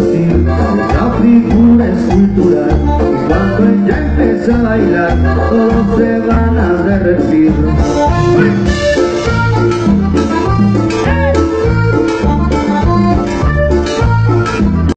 infantil, esa figura escultural, y cuando ella empieza a bailar, todos se van a derretir.